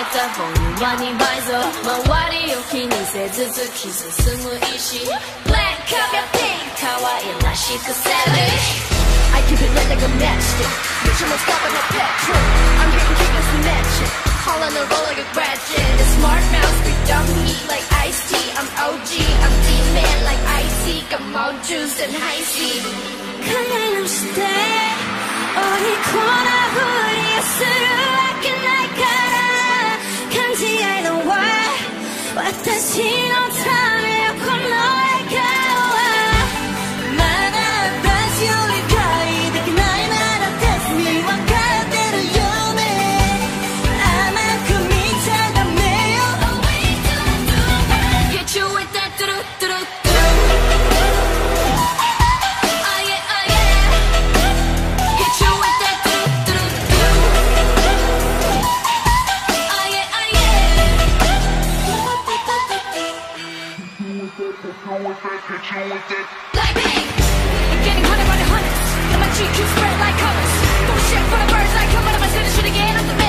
たボリュームは2倍増周りを気にせず突き進む意志 Black cup your pink 可愛らしく savage I keep it lit like a matchstick Bitch I'm stopping no petrol I'm getting kicked as a matchstick Calling a roll like a ratchet The smart mouse be dumb heat like iced tea I'm OG I'm D-man like IT Got more juice than high C 考え直しておいこなふりをするわけないから勘違いの why 私のためよこの笑顔はまだ私を理解できないなら Test me わかってるよね甘く見ちゃダメよ Hit you with that do do do do Oh yeah oh yeah Hit you with that do do do Oh yeah oh yeah Like me I'm getting hundred by the hundreds Got my GQ spread like colors Bullshit for the birds I come out of my city shit again I'm the man